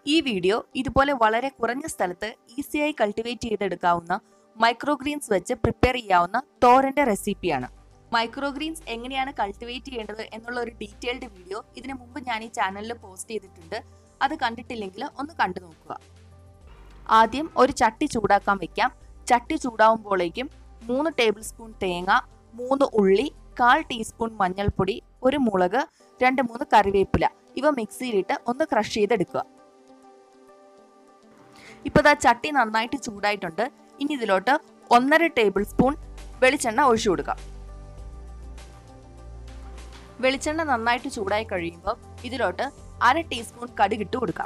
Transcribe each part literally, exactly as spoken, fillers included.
ഈ വീഡിയോ ഇതുപോലെ വളരെ കുറഞ്ഞ സ്ഥലത്ത് ഈസിയായി കൾട്ടിവേറ്റ് ചെയ്തെടുക്കാവുന്ന മൈക്രോഗ്രീൻസ് വെച്ച് പ്രിപ്പയർ ചെയ്യാവുന്ന തോരന്റെ റെസിപ്പിയാണ്. മൈക്രോഗ്രീൻസ് എങ്ങനെയാണ് കൾട്ടിവേറ്റ് ചെയ്യേണ്ടത് എന്നുള്ള ഒരു ഡീറ്റെയിൽഡ് വീഡിയോ ഇതിനു മുമ്പ് ഞാൻ ഈ ചാനലിൽ പോസ്റ്റ് ചെയ്തിട്ടുണ്ട്. അത് കണ്ടിട്ടില്ലെങ്കിൽ ഒന്ന് കണ്ടു നോക്കുക. ആദ്യം ഒരു ചട്ടി ചൂടാക്കാൻ വെക്കാം. ചട്ടി ചൂടാവുമ്പോഴേക്കും മൂന്ന് ടേബിൾ സ്പൂൺ തേങ്ങ, മൂന്ന് ഉള്ളി, കാൽ ടീസ്പൂൺ മഞ്ഞൾപ്പൊടി, ഒരു മുളക്, രണ്ട് മൂന്ന് കറിവേപ്പില ഇവ മിക്സിയിലിട്ട് ഒന്ന് ക്രഷ് ചെയ്തെടുക്കുക. ഇപ്പോൾ ദാ ചട്ടി നന്നായിട്ട് ചൂടായിട്ടുണ്ട്. ഇനി ഇതിലോട്ട് ഒന്നര ടേബിൾ സ്പൂൺ വെളിച്ചെണ്ണ ഒഴിച്ചു കൊടുക്കാം. വെളിച്ചെണ്ണ നന്നായിട്ട് ചൂടായി കഴിയുമ്പോൾ ഇതിലോട്ട് അര ടീസ്പൂൺ കടുക് ഇട്ട് കൊടുക്കാം.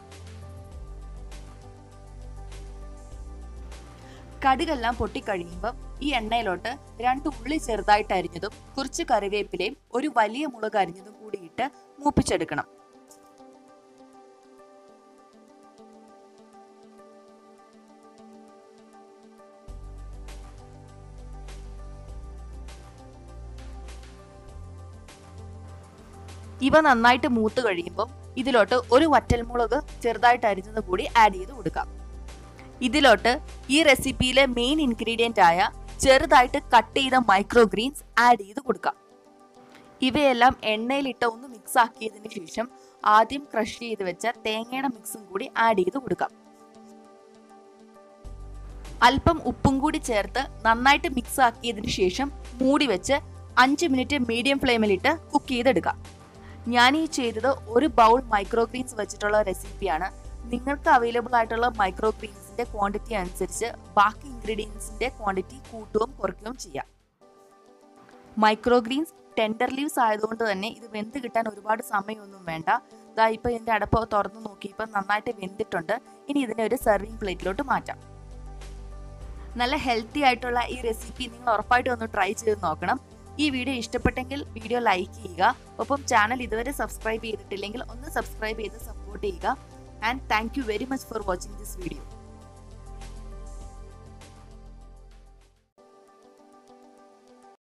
കടുകെല്ലാം പൊട്ടിക്കഴിയുമ്പോൾ ഈ എണ്ണയിലോട്ട് രണ്ട് ഉള്ളി ചെറുതായിട്ട് അരിഞ്ഞതും കുറച്ച് കറിവേപ്പിലയും ഒരു വലിയ മുളക് അരിഞ്ഞതും കൂടി ഇട്ട് മൂപ്പിച്ചെടുക്കണം. ഇവ നന്നായിട്ട് മൂത്ത് കഴിയുമ്പോൾ ഇതിലോട്ട് ഒരു വറ്റൽമുളക് ചെറുതായിട്ട് അരിഞ്ഞത് കൂടി ആഡ് ചെയ്ത് കൊടുക്കാം. ഇതിലോട്ട് ഈ റെസിപ്പിയിലെ മെയിൻ ഇൻഗ്രീഡിയന്റ് ആയ ചെറുതായിട്ട് കട്ട് ചെയ്ത മൈക്രോഗ്രീൻസ് ആഡ് ചെയ്ത് കൊടുക്കാം. ഇവയെല്ലാം എണ്ണയിലിട്ട് ഒന്ന് മിക്സ് ആക്കിയതിന് ശേഷം ആദ്യം ക്രഷ് ചെയ്ത് വെച്ച തേങ്ങയുടെ മിക്സും കൂടി ആഡ് ചെയ്ത് കൊടുക്കാം. അല്പം ഉപ്പും കൂടി ചേർത്ത് നന്നായിട്ട് മിക്സ് ആക്കിയതിന് ശേഷം മൂടി വെച്ച് അഞ്ച് മിനിറ്റ് മീഡിയം ഫ്ലെയിമിലിട്ട് കുക്ക് ചെയ്തെടുക്കാം. ഞാൻ ഈ ചെയ്തത് ഒരു ബൗൾ മൈക്രോഗ്രീൻസ് വെച്ചിട്ടുള്ള റെസിപ്പിയാണ്. നിങ്ങൾക്ക് അവൈലബിൾ ആയിട്ടുള്ള മൈക്രോഗ്രീൻസിന്റെ ക്വാണ്ടിറ്റി അനുസരിച്ച് ബാക്കി ഇൻഗ്രീഡിയൻസിന്റെ ക്വാണ്ടിറ്റി കൂട്ടുകയും കുറയ്ക്കുകയും ചെയ്യാം. മൈക്രോഗ്രീൻസ് ടെൻഡർ ലീവ്സ് ആയതുകൊണ്ട് തന്നെ ഇത് വെന്ത് കിട്ടാൻ ഒരുപാട് സമയമൊന്നും വേണ്ട. ഇതാ ഇപ്പോൾ ഇതിന്റെ അടപ്പ് തുറന്നു നോക്കിയപ്പോൾ നന്നായിട്ട് വെന്തിട്ടുണ്ട്. ഇനി ഇതിനെ ഒരു സെർവിങ് പ്ലേറ്റിലോട്ട് മാറ്റാം. നല്ല ഹെൽത്തി ആയിട്ടുള്ള ഈ റെസിപ്പി നിങ്ങൾ ഉറപ്പായിട്ടും ഒന്ന് ട്രൈ ചെയ്ത് നോക്കണം. ഈ വീഡിയോ ഇഷ്ടപ്പെട്ടെങ്കിൽ വീഡിയോ ലൈക്ക് ചെയ്യുക. ഒപ്പം ചാനൽ ഇതുവരെ സബ്സ്ക്രൈബ് ചെയ്തിട്ടില്ലെങ്കിൽ ഒന്ന് സബ്സ്ക്രൈബ് ചെയ്ത് സപ്പോർട്ട് ചെയ്യുക. And thank you very much for watching this video.